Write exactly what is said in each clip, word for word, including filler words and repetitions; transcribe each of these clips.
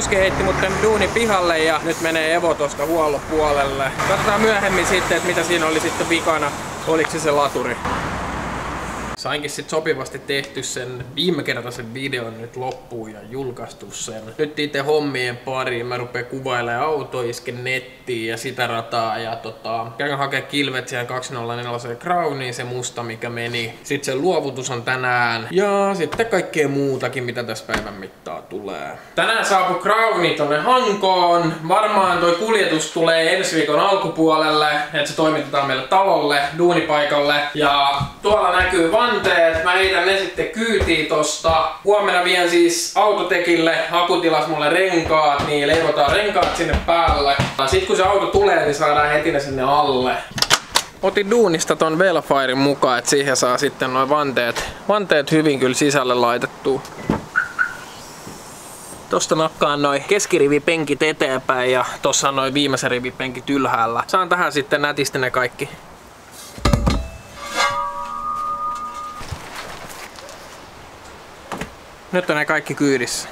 kuski heitti mut tänne duuni pihalle ja nyt menee Evo tosta huollon puolelle. Katsotaan myöhemmin sitten, että mitä siinä oli sitten vikana. Oliko se se laturi? Sainkin sit sopivasti tehty sen viimekertaisen videon nyt loppuun ja julkaistu sen. Nyt itse hommien pariin mä rupeen kuvailemaan auto, isken nettiin ja sitä rataa ja tota, käyn hakea kilvet siihen kaksisataaneljäkymmentäneljä Crowniin, se musta mikä meni. Sitten se luovutus on tänään ja sitten kaikkea muutakin mitä tässä päivän mittaa tulee. Tänään saapui Crowni tonne Hankoon. Varmaan toi kuljetus tulee ensi viikon alkupuolelle, että se toimitetaan meille talolle, duunipaikalle ja tuolla näkyy vanteet. Mä heitän ne sitten kyytiin tosta. Huomenna vien siis autotekille, akutilas mulle renkaat, niin leivotaan renkaat sinne päälle. Sitten kun se auto tulee, niin saadaan heti ne sinne alle. Otin duunista ton Velfiren mukaan, että siihen saa sitten noin vanteet, vanteet hyvin kyllä sisälle laitettua. Tosta nakkaan noin keskirivipenkit eteenpäin ja tossa on noin viimeisen rivipenkit ylhäällä. Saan tähän sitten nätisti ne kaikki. Nyt on ne kaikki kyydissä.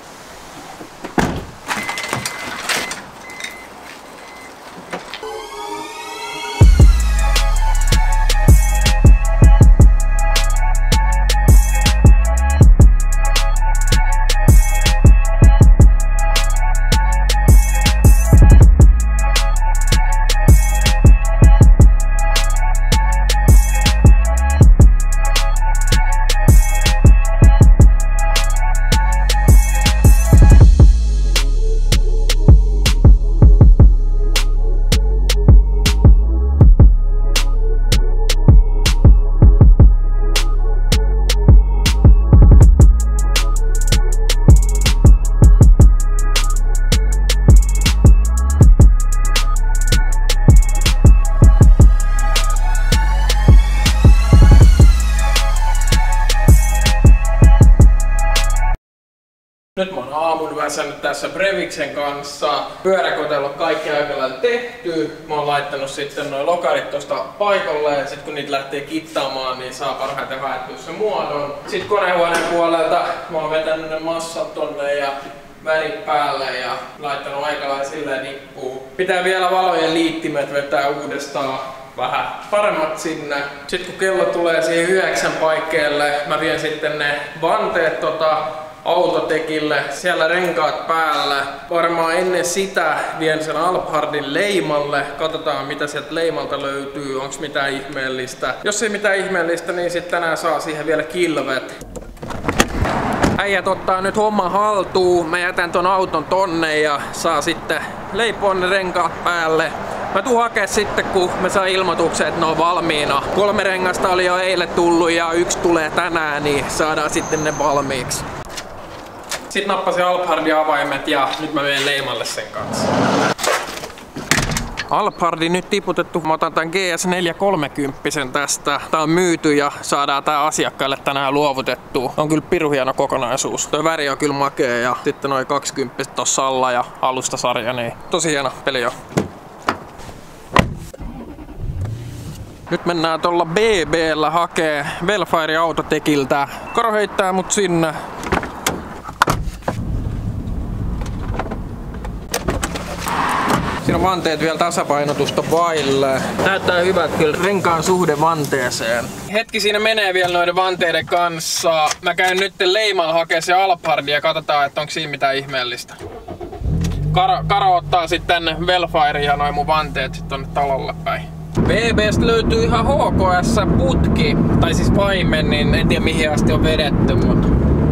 Nyt mä oon aamun väsännyt tässä Breviksen kanssa. Pyöräkotelo on kaikki aika lailla tehty. Mä oon laittanut sitten noin lokarit tosta paikalle ja sit kun niitä lähtee kittaamaan, niin saa parhaiten haettua sen muodon. Sitten konehuoneen puolelta mä oon vetänyt ne massat tonne ja värit päälle ja laittanut aika lailla silleen nippuun. Pitää vielä valojen liittimet vetää uudestaan vähän paremmat sinne. Sitten kun kello tulee siihen yhdeksän paikkeelle, mä vien sitten ne vanteet tota autotekille, siellä renkaat päällä. Varmaan ennen sitä vien sen Alphardin leimalle. Katsotaan mitä sieltä leimalta löytyy, onks mitään ihmeellistä. Jos ei mitään ihmeellistä, niin sitten tänään saa siihen vielä kilvet. Äijät ottaa nyt homman haltuun. Mä jätän ton auton tonne ja saa sitten leipoa ne renkaat päälle. Mä tuun hakea sitten, kun mä saan ilmoituksen, että ne on valmiina. Kolme rengasta oli jo eilen tullut ja yksi tulee tänään, niin saadaan sitten ne valmiiksi. Sitten nappasin Alphardin avaimet ja nyt mä menen leimalle sen kanssa. Alphardi nyt tiputettu. Mä otan tän G S neljä kolmekymmentä tästä. Tää on myyty ja saadaan tää asiakkaille tänään luovutettua. On kyllä pirun hieno kokonaisuus. Toi väri on kyllä makea ja sitten noin kaksikymmentä tossa alla ja alustasarja, niin tosi hieno peli jo. Nyt mennään tuolla B B:llä hakee Velfire autotekiltä. Karo heittää mut sinne. Siinä on vanteet vielä tasapainotusta vaille. Näyttää hyvät kyllä renkaan suhde vanteeseen. Hetki siinä menee vielä noiden vanteiden kanssa. Mä käyn nyt leimalla hakee se Alphardia ja katsotaan, että onko siinä mitään ihmeellistä. Karo, Karo ottaa sitten Velfire ja noin mun vanteet sit tonne talolle päin. B B:stä löytyy ihan H K S-putki, tai siis paimen, niin en tiedä mihin asti on vedetty, mutta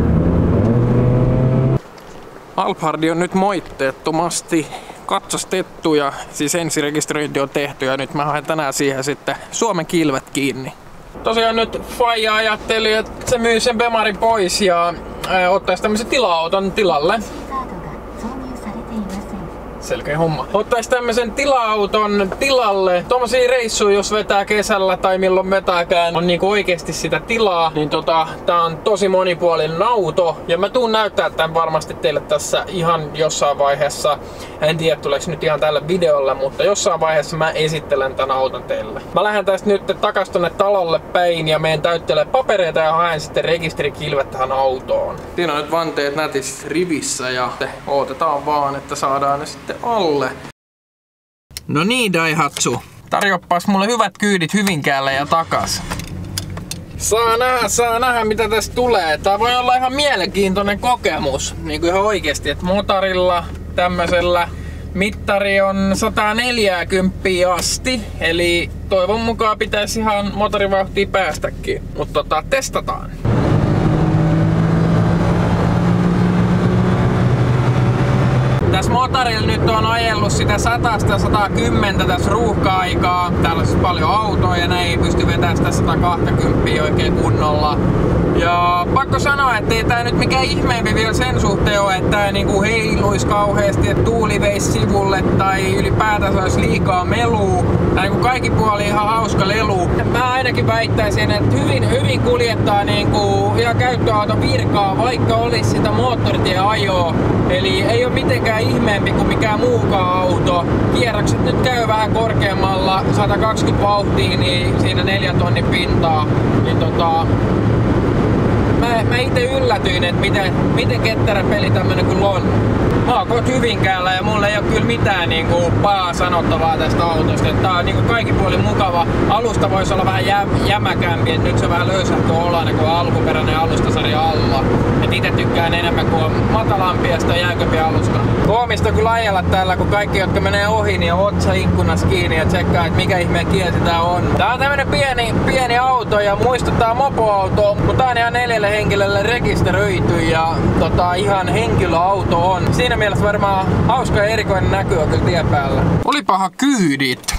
Alphardi on nyt moitteettomasti katsastettu ja siis ensirekisteröinti on tehty ja nyt mä haen tänään siihen sitten Suomen kilvet kiinni. Tosiaan nyt faija ajatteli, että se myy sen Bemarin pois ja ää, ottaisi tämmöisen tila-auton tilalle. selkeä homma. Ottais tämmösen tila-auton tilalle. Tommosia reissuja, jos vetää kesällä tai milloin vetääkään, on niinku oikeesti sitä tilaa, niin tota, tää on tosi monipuolinen auto. Ja mä tuun näyttää tän varmasti teille tässä ihan jossain vaiheessa. En tiedä tuleeko nyt ihan tällä videolla, mutta jossain vaiheessa mä esittelen tän auton teille. Mä lähden tästä nyt takas tonne talolle päin ja meen täyttelee papereita ja haen sitten rekisterikilvet tähän autoon. Siinä on nyt vanteet nätissä rivissä ja odotetaan vaan, että saadaan ne sitten alle. No niin, Daihatsu. Tarjoppas mulle hyvät kyydit Hyvinkäälle ja takas. Saa nähdä, saa nähdä mitä tästä tulee. Tää voi olla ihan mielenkiintoinen kokemus. Niin kuin ihan oikeesti, että motorilla tämmöisellä mittari on sata neljäkymmentä asti. Eli toivon mukaan pitäisi ihan motorivauhtiin päästäkin. Mutta tota, testataan. Tässä motorilla nyt on ajellut sitä sata sata kymmenen tässä ruuhka-aikaa. Täällä on siis paljon autoja ja näin ei pysty vetämään sitä sata kaksikymmentä oikein kunnolla. Ja pakko sanoa, ettei tää nyt mikään ihmeempi vielä sen suhteen ole, että tää niinku heiluis kauheasti, että tuuli veisi sivulle tai ylipäätänsä olisi liikaa melua. Tää niinku kaikki puoli ihan hauska lelu. Mä ainakin väittäisin, että hyvin, hyvin kuljettaa niinku ihan käyttöauton virkaa, vaikka olisi sitä moottoritieajoa. Eli ei ole mitenkään ihmeempi kuin mikään muukaan auto. Kierrokset nyt käy vähän korkeammalla, sata kaksikymmentä vauhtia, niin siinä neljän tonnin pintaa. Niin tota, mä, mä ite yllätyin, että miten, miten ketterä peli tämmönen kuin on. Mä oon kohta Hyvinkäällä ja mulla ei oo kyllä mitään niinku pahaa sanottavaa tästä autosta. Tää on niinku kaikin puolin mukava. Alusta voisi olla vähän jä, jämäkämpi, et nyt se on vähän löysähkö olainen kuin alkuperäinen alustasarja alla. Et ite tykkään enemmän kuin on matalampi ja sitä jäykämpi alusta. Koomista kyllä ajella täällä, kun kaikki jotka menee ohi, niin on otsa ikkunas kiinni ja tsekkaa, että mikä ihmeen kielsi tää on. Tää on tämmönen pieni, pieni auto ja muistuttaa mopoautoa, mutta tää on ihan neljälle henkilölle rekisteröity ja tota, ihan henkilöauto on. Siinä mielessä varmaan hauska ja erikoinen näky on kyllä tien päällä. Olipahan kyydit.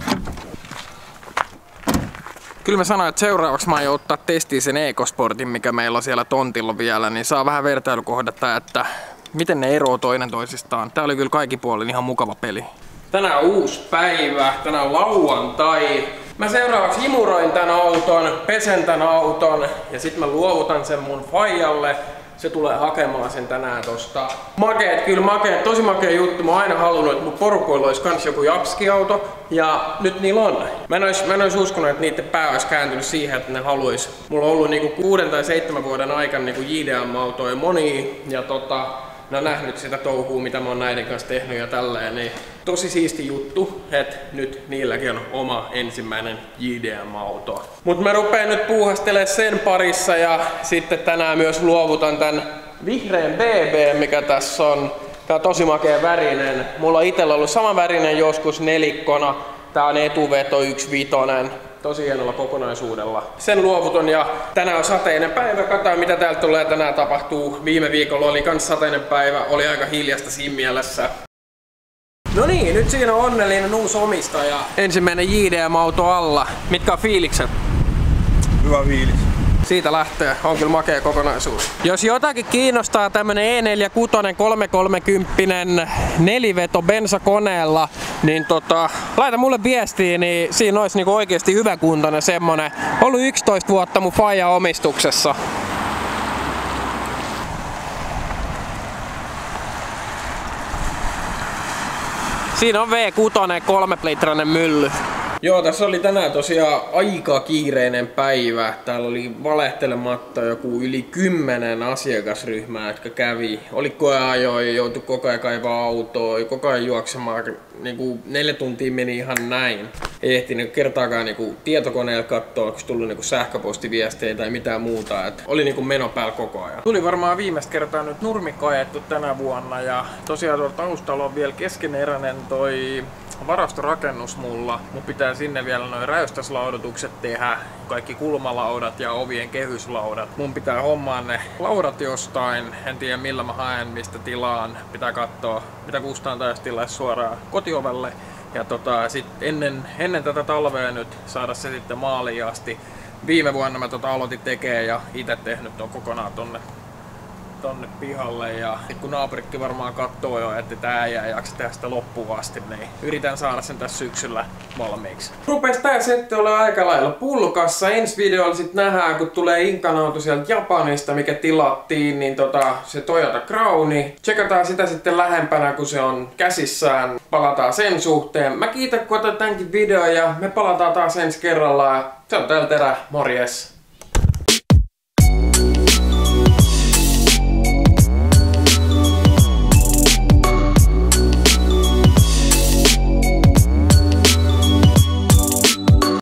Kyllä mä sanoin, että seuraavaksi mä aion ottaa testiin sen EcoSportin, mikä meillä on siellä tontilla vielä, niin saa vähän vertailukohdata, että miten ne eroaa toinen toisistaan. Tää oli kyllä kaikin puolin ihan mukava peli. Tänään on uusi päivä, tänään on lauantai. Mä seuraavaksi imuroin tän auton, pesen tän auton ja sit mä luovutan sen mun faijalle. Se tulee hakemaan sen tänään tosta. Makeet, kyllä makeet, tosi makea juttu. Mä oon aina halunnut, että mun porukoilla olisi kans joku Japski-auto. Ja nyt niillä on. Mä en ois, mä en ois uskonut, että niiden pää olisi kääntynyt siihen, että ne haluis. Mulla on ollut niinku kuuden tai seitsemän vuoden aikana niinku J D M-autoja monia. Ja tota, ne on nähnyt sitä touhua, mitä mä oon näiden kanssa tehnyt ja tälleen. Niin tosi siisti juttu, että nyt niilläkin on oma ensimmäinen J D M-auto. Mut mä rupeen nyt puuhastelemaan sen parissa ja sitten tänään myös luovutan tän vihreän B B, mikä tässä on. Tää on tosi makea värinen. Mulla on itellä ollut sama värinen joskus nelikkona. Tää on etuveto yksi vitonen. Tosi hienolla kokonaisuudella. Sen luovuton ja tänään on sateinen päivä. Katsotaan mitä täältä tulee tänään tapahtuu. Viime viikolla oli kans sateinen päivä. Oli aika hiljasta siinä mielessä. No niin, nyt siinä on onnellinen uusi omistaja. Ensimmäinen J D M-auto alla. Mitkä on fiilikset? Hyvä fiilis. Siitä lähtee, on kyllä makea kokonaisuus. Jos jotakin kiinnostaa tämmönen E neljäkymmentäkuusi kolmekolmekymmentä neliveto bensakoneella, niin tota, laita mulle viestiä, niin siinä olisi niinku oikeesti hyväkuntoinen semmonen. Ollut yksitoista vuotta mun faija omistuksessa. Siinä on V kuusi, kolme-litrainen mylly. Joo, tässä oli tänään tosiaan aika kiireinen päivä. Täällä oli valehtelematta joku yli kymmenen asiakasryhmää, jotka kävi. Oli koeajoja, joutui koko ajan kaivaa autoa, koko ajan juoksemaan. Niinku neljä tuntia meni ihan näin. Ei ehtinyt kertaakaan niinku tietokoneella katsoa, onko tullut niinku sähköpostiviestejä tai mitään muuta. Et oli niinku meno päällä koko ajan. Tuli varmaan viimeistä kertaa nyt nurmikko ajettu tänä vuonna. Ja tosiaan tuolla taustalla on vielä keskeneräinen toi varastorakennus mulla. Mun pitää sinne vielä noin räystäslaudotukset tehdä, kaikki kulmalaudat ja ovien kehyslaudat. Mun pitää hommaa ne laudat jostain, en tiedä millä mä haen, mistä tilaan. Pitää katsoa, mitä kustantaisi tilaa suoraan kotiovelle. Ja tota, sit ennen, ennen tätä talvea nyt saada se sitten maaliin asti. Viime vuonna mä tota aloitin tekee ja itse tehnyt on kokonaan tonne tonne pihalle ja kun naapurikki varmaan kattoo jo, että tää äijä ei jaksa tehdä sitä loppuun asti, niin yritän saada sen tässä syksyllä valmiiksi. Rupes tää setti olla aika lailla pulkassa. Ensi videolla sit nähdään, kun tulee Inkan-auto sieltä Japanista, mikä tilattiin, niin tota, se Toyota Crowni. Tsekataan sitä sitten lähempänä, kun se on käsissään. Palataan sen suhteen. Mä kiitän, kun otat tämänkin videon ja me palataan taas ensi kerralla. Se on täällä Terä, morjes!